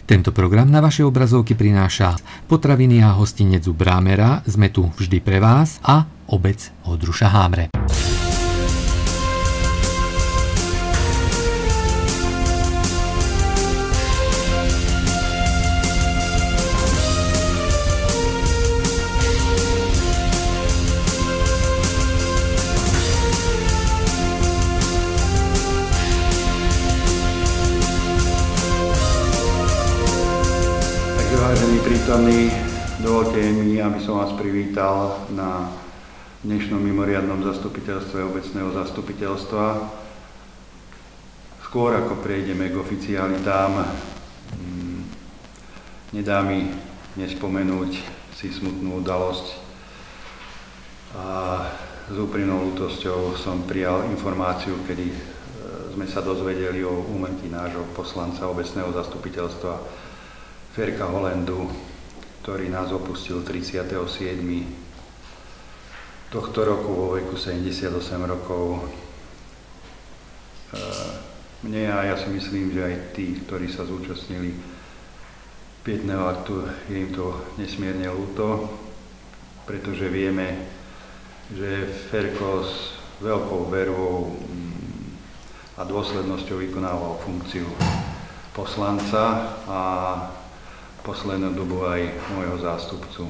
Tento program na vaše obrazovky prináša potraviny a hostinec u Brámera, sme tu vždy pre vás, a obec Oldruša Hámre. Vážení prítomní, dovolte mi, aby som vás privítal na dnešnom mimoriadnom zastupiteľstve obecného zastupiteľstva. Skôr ako prejdeme k oficialitám, nedá mi nespomenúť si smutnú udalosť. A s úprimnou ľútosťou som prijal informáciu, kedy sme sa dozvedeli o úmrtí nášho poslanca obecného zastupiteľstva Ferka Holendu, ktorý nás opustil 37. tohto roku vo veku 78 rokov. Mne a ja si myslím, že aj tí, ktorí sa zúčastnili pietného aktu, je im to nesmierne ľúto, pretože vieme, že Ferko s veľkou vervou a dôslednosťou vykonával funkciu poslanca a poslednú dobu aj môjho zástupcu.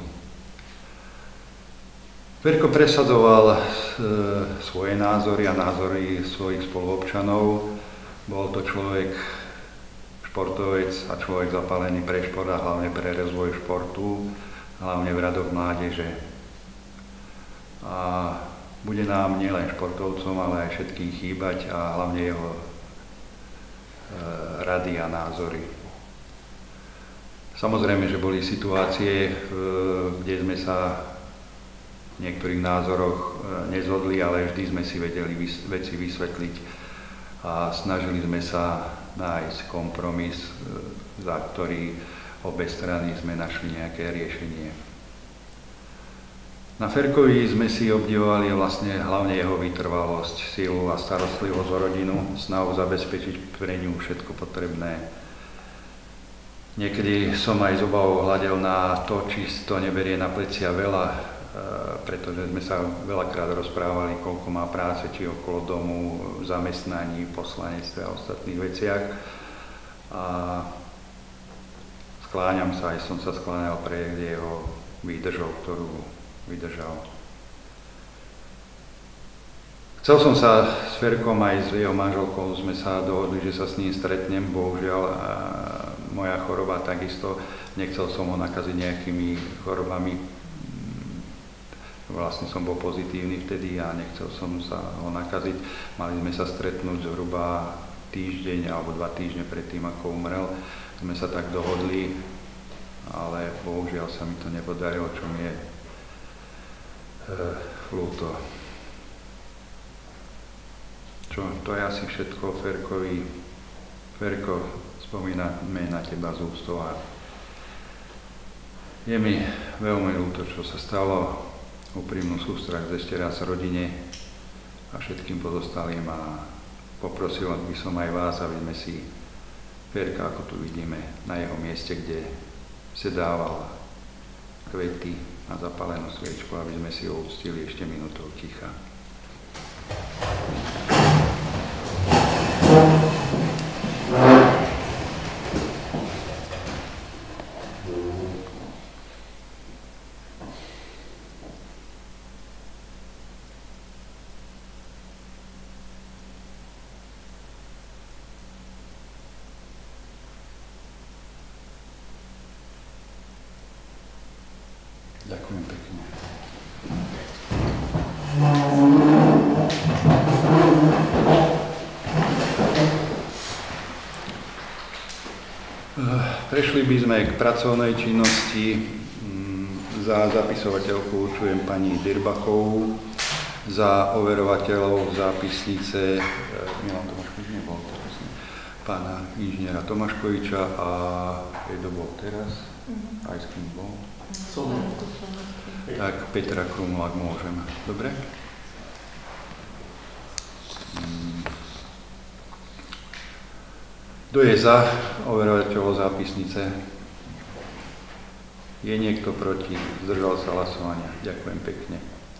Ferko presadzoval svoje názory a názory svojich spoluobčanov. Bol to človek, športovec a človek zapálený pre šport a hlavne pre rozvoj športu, hlavne v radoch mládeže. A bude nám nielen športovcom, ale aj všetkým chýbať a hlavne jeho rady a názory. Samozrejme, že boli situácie, kde sme sa v niektorých názoroch nezhodli, ale vždy sme si vedeli veci vysvetliť a snažili sme sa nájsť kompromis, za ktorý obe strany sme našli nejaké riešenie. Na Ferkovi sme si obdivovali vlastne hlavne jeho vytrvalosť, silu a starostlivosť o rodinu, snahu zabezpečiť pre ňu všetko potrebné. Niekedy som aj z obavou hľadel na to, či to neberie na plecia veľa, pretože sme sa veľakrát rozprávali, koľko má práce, či okolo domu, v zamestnaní, v poslanectve a ostatných veciach. A skláňam sa, aj som sa skláňal pre jeho výdržou, ktorú vydržal. Chcel som sa s Ferkom aj s jeho manželkou, sme sa dohodli, že sa s ním stretnem, bohužiaľ moja choroba takisto, nechcel som ho nakaziť nejakými chorobami, vlastne som bol pozitívny vtedy a nechcel som sa ho nakaziť. Mali sme sa stretnúť zhruba týždeň alebo 2 týždne predtým, ako umrel, sme sa tak dohodli, ale bohužiaľ sa mi to nepodarilo, čo mi je ľúto. To je asi všetko Ferkovi. Ferko, spomíname na teba z úctou a je mi veľmi ľúto, čo sa stalo. Úprimnú sústrasť ešte raz rodine a všetkým pozostalým a poprosil by som aj vás, aby sme si Ferka, ako tu vidíme, na jeho mieste, kde sedával kvety a zapálenú sviečku, aby sme si ho uctili ešte minútou ticha. Ďakujem pekne. Prešli by sme k pracovnej činnosti. Za zapisovateľku určujem pani Dirbachovú, za overovateľov zápisnice Milan Tomáškovič nebol teraz, pána inžiniera Tomáškoviča a kto bol teraz? Aj s kým bol? Tak Petra Krumla, ak môžem. Dobre? Kto je za overovateľov zápisnice? Je niekto proti? Zdržal sa hlasovania. Ďakujem pekne.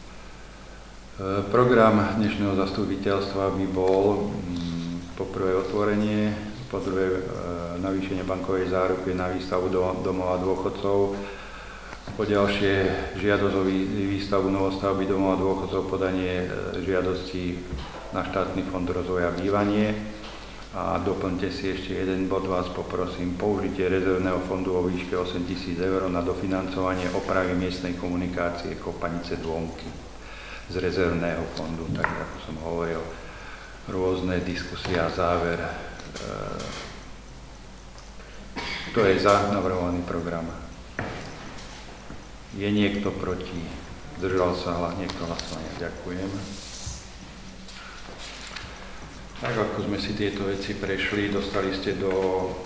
Program dnešného zastupiteľstva by bol po prvé otvorenie, po druhé navýšenie bankovej záruky na výstavbu domova dôchodcov, po ďalšie žiadosť o výstavbu novostavby domova dôchodcov, podanie žiadosti na štátny fond rozvoja a bývanie. A doplňte si ešte jeden bod, vás poprosím, použitie rezervného fondu o výške 8 000 eur na dofinancovanie opravy miestnej komunikácie Chopanice Dvonky z rezervného fondu, tak ako som hovoril, rôzne diskusie a záver. Kto je za navrhovaný program? Je niekto proti? Zdržal sa niekto hlasovania? Ďakujem. Tak ako sme si tieto veci prešli, dostali ste do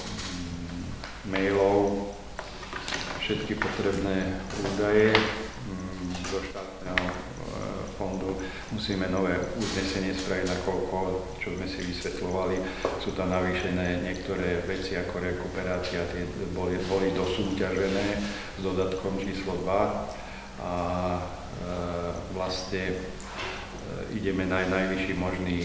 mailov všetky potrebné údaje do štátneho fondu. Musíme nové uznesenie spraviť, nakoľko, čo sme si vysvetľovali, sú tam navýšené niektoré veci ako rekuperácia, tie boli dosúťažené s dodatkom číslo 2 a vlastne ideme na najvyšší možný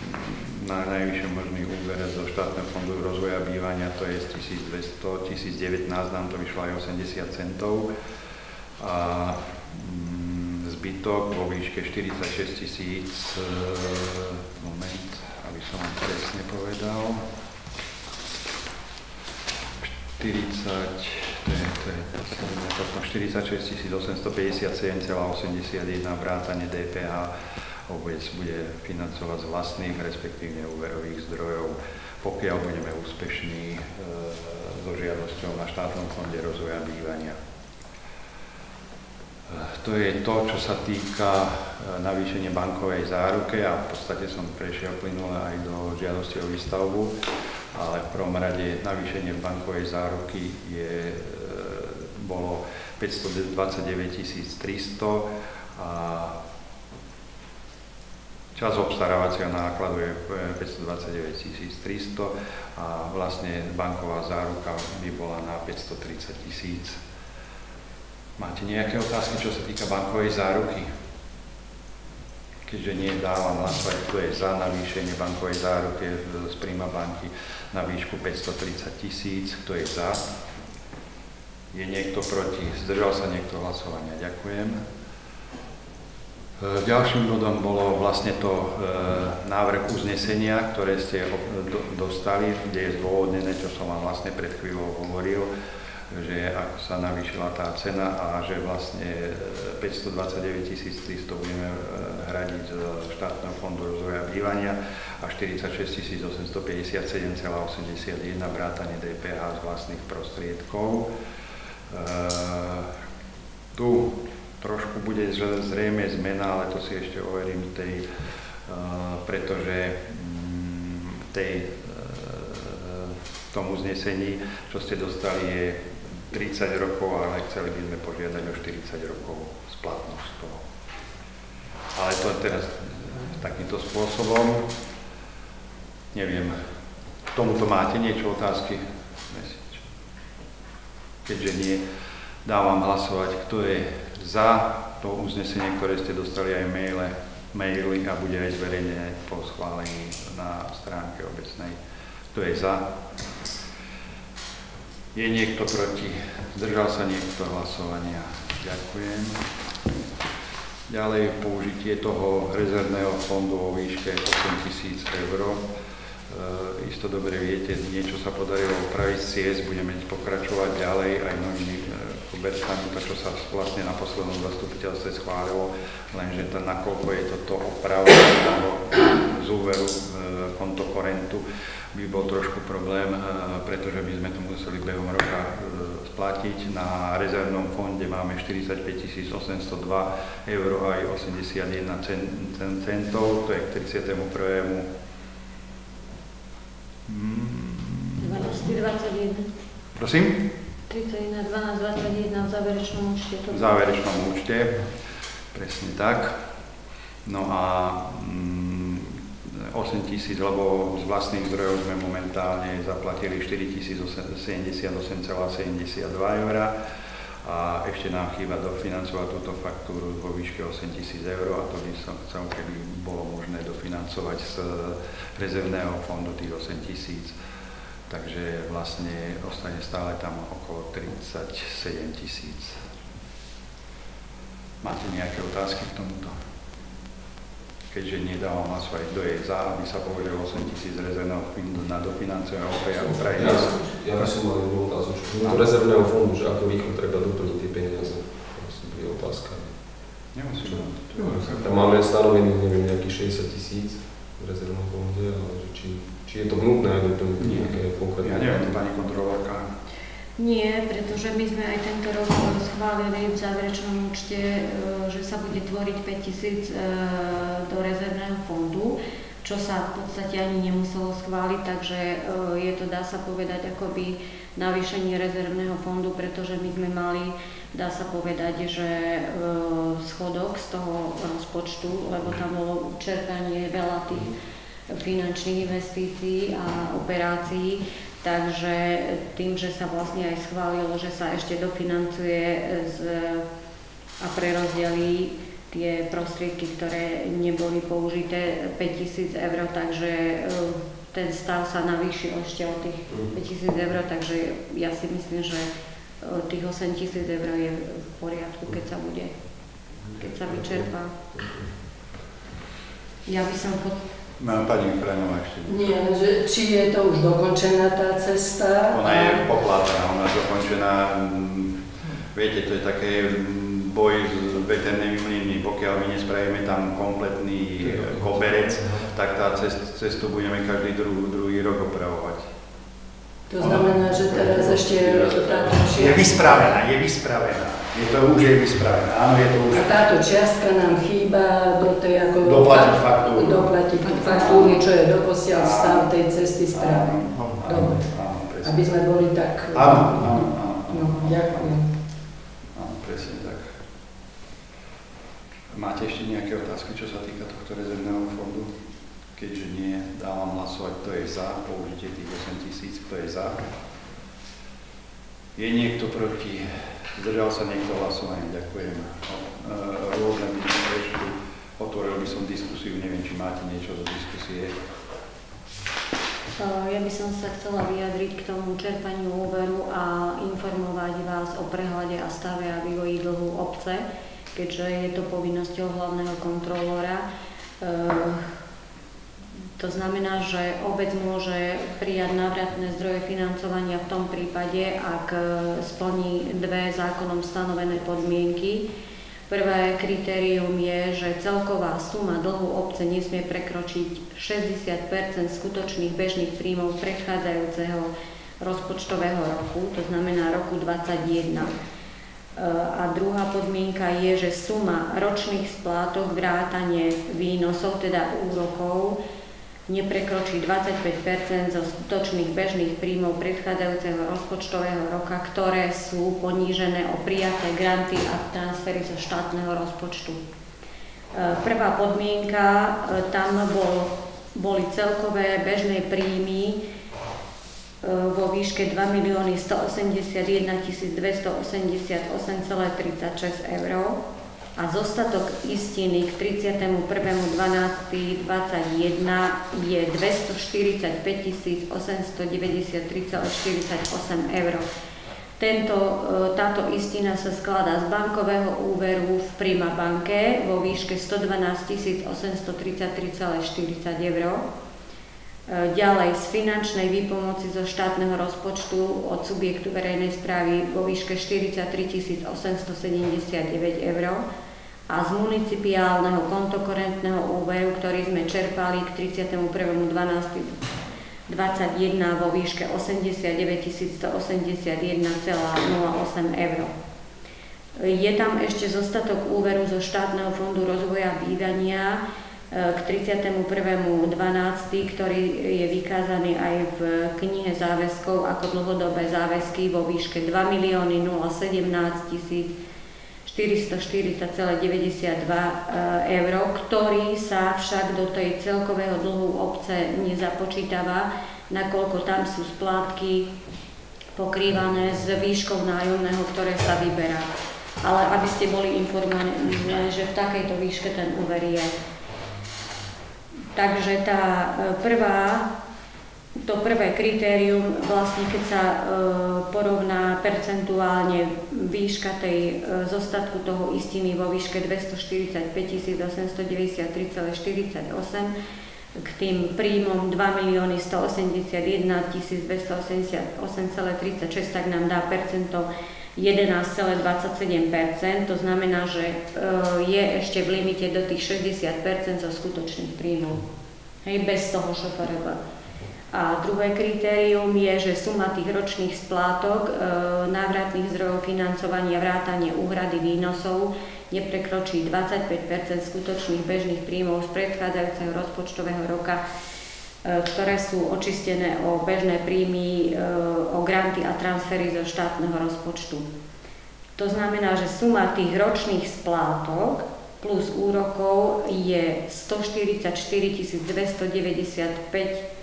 úver zo štátneho fondu rozvoja bývania, to je z 1200, 1019 nám to vyšlo aj 80 centov a zbytok vo výške 46 000, moment, aby som vám presne povedal, 46 857,81 vrátane DPH obec bude financovať z vlastných, respektíve úverových zdrojov, pokiaľ budeme úspešní so žiadosťou na štátnom fonde rozvoja bývania. To je to, čo sa týka navýšenia bankovej záruky a v podstate som prešiel plynule aj do žiadosti o výstavbu, ale v prvom rade navýšenie bankovej záruky bolo 529 300 a čas obstarávacieho nákladu je 529 300 a vlastne banková záruka by bola na 530 000. Máte nejaké otázky, čo sa týka bankovej záruky? Keďže nie, dávam hlasovať, kto je za navýšenie bankovej záruky z Prima banky na výšku 530 000. Kto je za? Je niekto proti? Zdržal sa niekto hlasovania? Ďakujem. Ďalším bodom bolo vlastne to návrh uznesenia, ktoré ste dostali, kde je zdôvodnené, čo som vám vlastne pred chvíľou hovoril, že ako sa navýšila tá cena a že vlastne 529 300 budeme hradiť z štátneho fondu rozvoja bývania a 46 857,81 vrátane DPH z vlastných prostriedkov. Tu trošku bude zrejme zmena, ale to si ešte overím pretože v tom uznesení, čo ste dostali, je 30 rokov, ale chceli by sme požiadať o 40 rokov splatnosť toho. Ale to teraz takýmto spôsobom. Neviem, k tomuto máte niečo otázky? Keďže nie, dávam hlasovať, kto je za to uznesenie, ktoré ste dostali aj maily a bude aj zverejnené po schválení na stránke obecnej. Kto je za? Je niekto proti? Zdržal sa niekto hlasovania? Ďakujem. Ďalej použitie toho rezervného fondu vo výške 8 000 eur. Isto dobre viete, niečo sa podarilo opraviť ciest, budeme pokračovať ďalej aj mnohými kobercami, to čo sa vlastne na poslednom zastupiteľstve schválilo, lenže nakoľko je toto oprava z úveru kontokorentu, by bol trošku problém, pretože by sme to museli behom roka splatiť. Na rezervnom fonde máme 45 802 eur aj 81 centov, to je k 31. 12,21. Prosím? 31, 12, 21 v záverečnom účte. V záverečnom účte, presne tak. No a 000, lebo z vlastných zdrojov sme momentálne zaplatili 4078,72 eur a ešte nám chýba dofinancovať túto faktúru vo výške 8 000 eur a to by som chcel, keby bolo možné dofinancovať z rezervného fondu tých 8 000. Takže vlastne ostane stále tam okolo 37 000. Máte nejaké otázky k tomuto? Keďže nedávam hlasovať, kto je za, aby sa použilo 8 000 rezervného fondu na dofinancovanie opravy. Ja by som mal jednu otázku. Do rezervného fondu, že ako rýchlo treba doplniť tie peniaze? To je otázka. Nemusím. Tam máme stanovený, neviem, nejakých 60 000 v rezervnom fonde, ale či je to nutné doplniť nejaké konkrétne? Ja neviem, pani kontrolórka. Nie, pretože my sme aj tento rok schválili v záverečnom účte, že sa bude tvoriť 5 000 do rezervného fondu, čo sa v podstate ani nemuselo schváliť, takže je to, dá sa povedať, akoby navýšenie rezervného fondu, pretože my sme mali, dá sa povedať, že schodok z toho rozpočtu, lebo tam bolo čerpanie veľa tých finančných investícií a operácií. Takže tým, že sa vlastne aj schválilo, že sa ešte dofinancuje a prerozdelí tie prostriedky, ktoré neboli použité, 5 000 eur, takže ten stav sa navýšil ešte o tých 5 000 eur, takže ja si myslím, že tých 8 000 eur je v poriadku, keď sa vyčerpá. Ja by som Mám pani Fraňová ešte. Nie, že či je to už dokončená tá cesta? Ona je poplátaná, ona je dokončená. Viete, to je také boj s veternými mlynmi. Pokiaľ my nespravíme tam kompletný koberec, tak tá cestu budeme každý druhý rok opravovať. To znamená, že teraz ešte táto čiastka... Je vyspravená. Už je vyspravená, áno, je to už... A táto čiastka nám chýba do tej ako... Doplatiť faktúru. Doplatiť faktúru, čo je doposiaľ stav tej cesty správy. Dobre. Aby sme boli tak... Áno. No, ďakujem. Áno, presne tak. Máte ešte nejaké otázky, čo sa týka tohto rezervného fondu? Keďže nie, dávam hlasovať, kto je za použitie tých 8 000, kto je za. Je niekto proti? Zdržal sa niekto hlasovania? Ďakujem. Rôzne by som ešte otvoril by som diskusiu, neviem, či máte niečo do diskusie. Ja by som sa chcela vyjadriť k tomu čerpaniu úveru a informovať vás o prehľade a stave a vývoji dlhu obce, keďže je to povinnosťou hlavného kontrolóra. To znamená, že obec môže prijať návratné zdroje financovania v tom prípade, ak splní dve zákonom stanovené podmienky. Prvé kritérium je, že celková suma dlhu obce nesmie prekročiť 60% skutočných bežných príjmov predchádzajúceho rozpočtového roku, to znamená roku 2021. A druhá podmienka je, že suma ročných splátok vrátane výnosov, teda úrokov, neprekročí 25% zo skutočných bežných príjmov predchádzajúceho rozpočtového roka, ktoré sú ponížené o prijaté granty a transfery zo štátneho rozpočtu. Prvá podmienka, tam boli celkové bežné príjmy vo výške 2 181 288,36 eur a zostatok istiny k 31.12.21 je 245 893,48 eur. Táto istina sa skladá z bankového úveru v Prima banke vo výške 112 833,40 eur. Ďalej z finančnej výpomoci zo štátneho rozpočtu od subjektu verejnej správy vo výške 43 879 eur a z municipiálneho kontokorentného úveru, ktorý sme čerpali k 31.12.21 vo výške 89 181,08 eur. Je tam ešte zostatok úveru zo štátneho fondu rozvoja bývania k 31.12., ktorý je vykázaný aj v knihe záväzkov ako dlhodobé záväzky vo výške 2 017 493,86 440,92 eur, ktorý sa však do tej celkového dlhu obce nezapočítava, nakoľko tam sú splátky pokrývané s výškou nájomného, ktoré sa vyberá. Ale aby ste boli informovaní, že v takejto výške ten úver je. Takže to prvé kritérium, vlastne keď sa porovná percentuálne výška tej zostatku toho istiny vo výške 245 893,48 k tým príjmom 2 181 288,36, tak nám dá percento 11,27%, to znamená, že je ešte v limite do tých 60% zo skutočných príjmov, hej, bez toho šoféra. A druhé kritérium je, že suma tých ročných splátok, návratných zdrojov financovania, vrátanie úhrady výnosov neprekročí 25% skutočných bežných príjmov z predchádzajúceho rozpočtového roka, ktoré sú očistené o bežné príjmy, o granty a transfery zo štátneho rozpočtu. To znamená, že suma tých ročných splátok plus úrokov je 144 295,79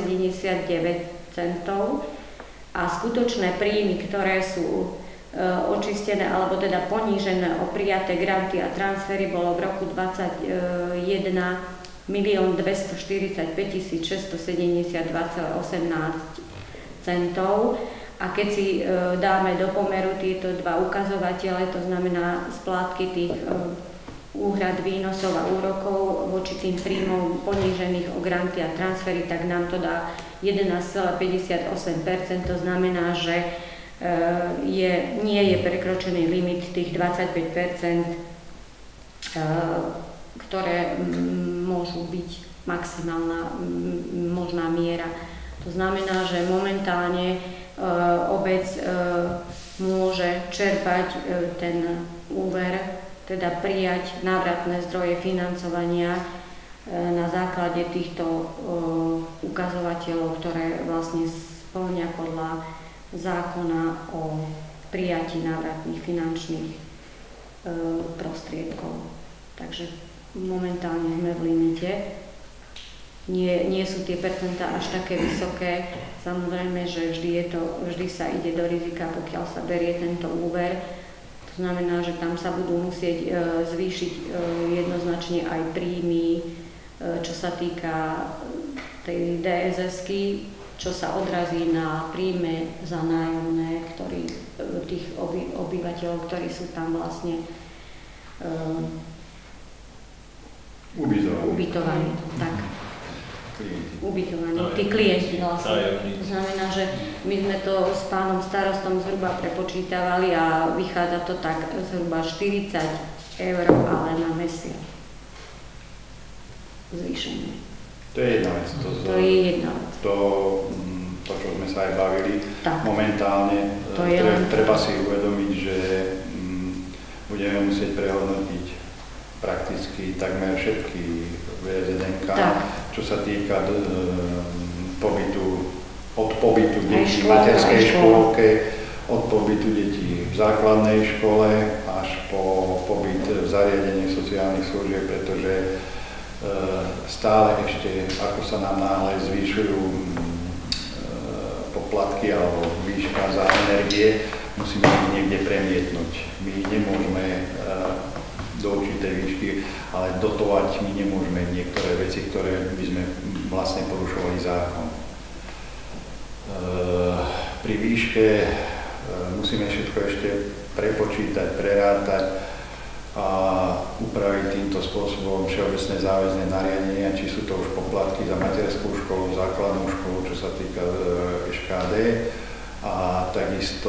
centov a skutočné príjmy, ktoré sú očistené alebo teda ponížené o prijaté granty a transfery, bolo v roku 2021 1 245 672,18 centov. A keď si dáme do pomeru tieto dva ukazovatele, to znamená splátky tých úhrad výnosov a úrokov voči tým príjmom ponížených o granty a transfery, tak nám to dá 11,58%, to znamená, že nie je prekročený limit tých 25%, ktoré môžu byť maximálna možná miera. To znamená, že momentálne obec môže čerpať ten úver, teda prijať návratné zdroje financovania na základe týchto ukazovateľov, ktoré vlastne spĺňa podľa zákona o prijatí návratných finančných prostriedkov. Takže momentálne sme v limite. Nie sú tie percentá až také vysoké. Samozrejme, že vždy sa ide do rizika, pokiaľ sa berie tento úver. To znamená, že tam sa budú musieť zvýšiť jednoznačne aj príjmy, čo sa týka tej DSS-ky, čo sa odrazí na príjme za nájomné, tých obyvateľov, ktorí sú tam vlastne ubytovaní. Tak. Ubytovaní, tí klienti vlastne. To znamená, že my sme to s pánom starostom zhruba prepočítavali a vychádza to tak zhruba 40 eur, ale na mesiac. Zvýšenie. To je jedna vec. To je jedna vec. To, čo sme sa aj bavili, tak. Momentálne treba si uvedomiť, že budeme musieť prehodnotiť prakticky takmer všetky VZNK, čo sa týka od pobytu detí v materskej škôlke, od pobytu detí v základnej škole až po pobyt v zariadení sociálnych služieb, pretože stále ešte, ako sa nám náhle zvýšujú poplatky alebo výška za energie, musíme ich niekde premietnúť. My nemôžeme do určitej výšky, ale dotovať my nemôžeme niektoré veci, ktoré by sme vlastne porušovali zákon. Pri výške musíme všetko ešte prepočítať, prerátať a upraviť týmto spôsobom všeobecné záväzné nariadenia, či sú to už poplatky za materskú školu, základnú školu, čo sa týka ŠKD a takisto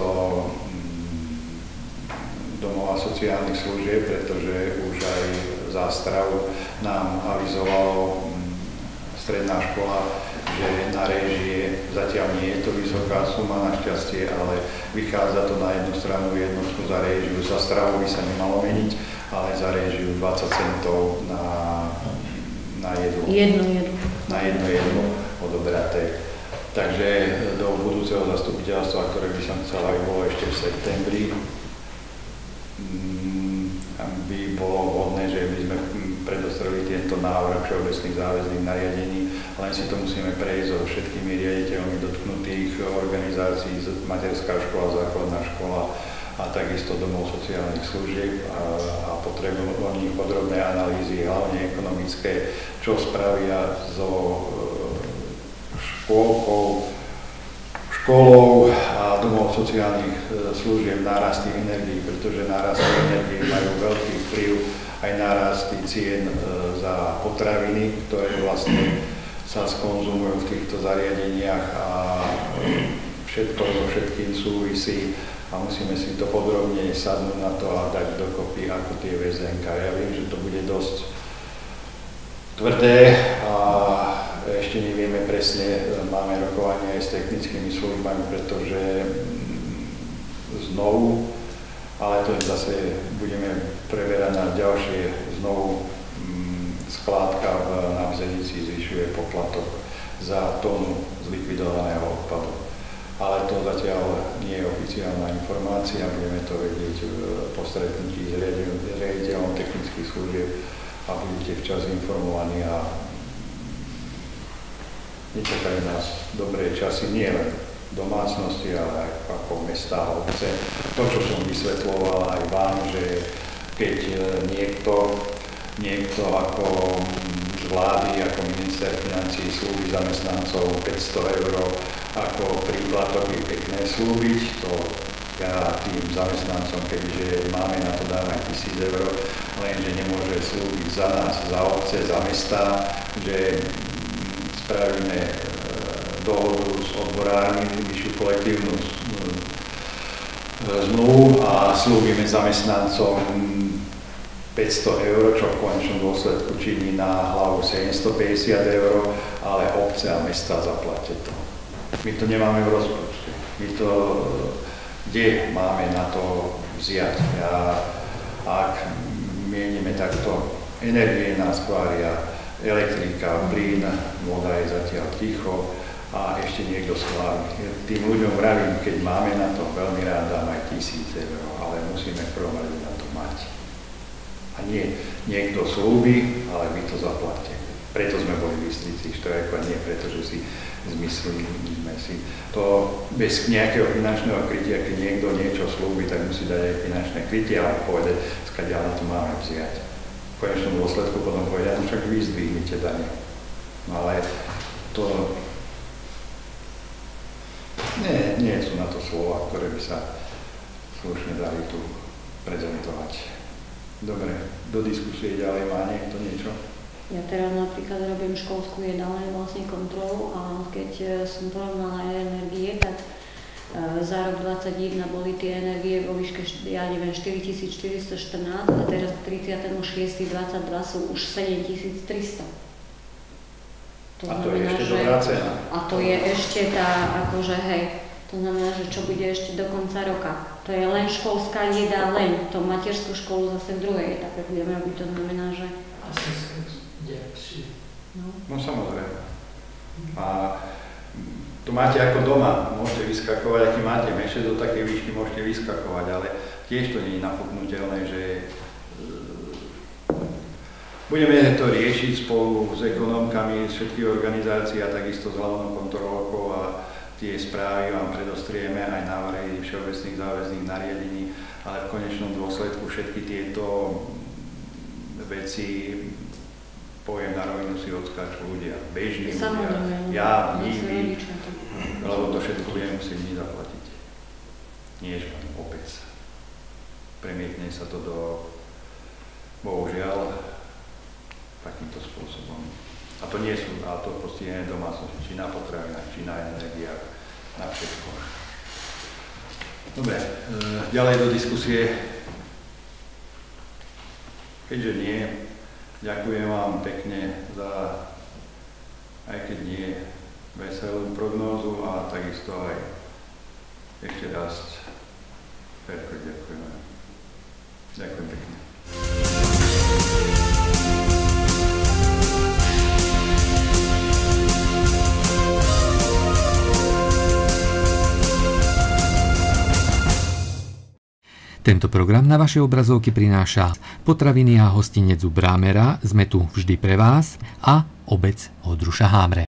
domova sociálnych služieb, pretože už aj zástravu nám avizovalo stredná škola, že na réžie zatiaľ nie je to vysoká suma, našťastie, ale vychádza to na jednu stranu jednotku za réžiu. Za stravu by sa nemalo meniť, ale za réžiu 20 centov na jedlo. Na jedno jedlo odobraté. Takže do budúceho zastupiteľstva, ktoré by som chcel, aby bolo ešte v septembri, by bolo vhodné, že by sme predostreli tento návrh všeobecných záväzných nariadení, len si to musíme prejsť so všetkými riaditeľmi dotknutých organizácií, materská škola, základná škola a takisto domov sociálnych služieb a potrebujú o nich podrobné analýzy, hlavne ekonomické, čo spravia so školou a domov sociálnych služieb nárasty energií, pretože nárasty energií majú veľký vplyv aj nárasty cien za potraviny, ktoré vlastne sa skonzumujú v týchto zariadeniach a všetko so všetkým súvisí a musíme si to podrobne sadnúť na to a dať dokopy ako tie VZNK. Ja viem, že to bude dosť tvrdé a ešte nevieme presne, máme rokovanie aj s technickými službami, pretože znovu, ale to zase budeme preberať na ďalšie znovu skládka na Bzenici zvyšuje poplatok za tónu zlikvidovaného odpadu. Ale to zatiaľ nie je oficiálna informácia, budeme to vedieť po stretnutí s riaditeľom technických služieb a budete včas informovaní a nečakajú nás dobré časy, nie len domácnosti, ale aj ako mestá a obce. To, čo som vysvetľoval aj vám, že keď niekto ako z vlády, ako minister financií slúbi zamestnancov 500 € ako príplatok je pekné slúbiť, to ja tým zamestnancom, keďže máme na to dávať 1000 €, lenže nemôže slúbiť za nás, za obce, za mestá, že spravíme dohodu s odborármi, vyššiu kolektívnu zmluvu a slúbime zamestnancom 500 €, čo v konečnom dôsledku činí na hlavu 750 €, ale obce a mestá zaplatia to. My to nemáme v rozpočte. My to, kde máme na to vziať? Ak mienime takto, energie nás kvária, elektrika, plyn, voda je zatiaľ ticho a ešte niekto schváli. Tým ľuďom vravím, keď máme na to, veľmi rád dám aj 1000 €, ale musíme v prvom rade na to mať. A nie niekto slúbi, ale vy to zaplatíte. Preto sme boli v Bystrici štrajkovať, nie preto, že si zmysleli sme si. To bez nejakého finančného krytia, keď niekto niečo slúbi, tak musí dať aj finančné krytie a povedať, skadiaľ na to máme vziať. V konečnom dôsledku potom povedať, no však vy zdvihnite dane. No ale to nie sú na to slova, ktoré by sa slušne dali tu prezentovať. Dobre, do diskusie ďalej má niekto niečo? Ja teraz napríklad robím školskú jedálne vlastne kontrolu a keď som porovnala energie, tak za rok 2021 boli tie energie vo výške, ja neviem, 4414 a teraz k 30.6.22 sú už 7300. A to je ešte dobrá cena. A to je ešte tá, akože hej, to znamená, že čo bude ešte do konca roka. To je len školská jedáleň, to materskú školu zase v druhej etape budeme robiť, to znamená, že... No samozrejme. A to máte ako doma, môžete vyskakovať, aký máte meše, do takej výšky môžete vyskakovať, ale tiež to nie je napoknutelné, že budeme to riešiť spolu s ekonomkami všetkých organizácií a takisto s hlavnou kontrolkou a tie správy vám predostrieme aj návrhy všeobecných záväzných nariadení, ale v konečnom dôsledku všetky tieto veci, poviem na rovinu, si odskáču ľudia, bežní ľudia, ja, my, lebo to všetko budeme musieť my zaplatiť. Nie že opäť. Premietne sa to do, bohužiaľ, takýmto spôsobom. A to nie sú, a to postihené domácnosti, či na potravinách, či na energiách, na všetko. Dobre, ďalej do diskusie. Keďže nie, ďakujem vám pekne za, aj keď nie, veselú prognózu a takisto aj ešte raz Ferko, ďakujeme. Ďakujem pekne. Tento program na vaše obrazovky prináša potraviny a hostinec u Brámera, sme tu vždy pre vás a obec Oldruša Hámre.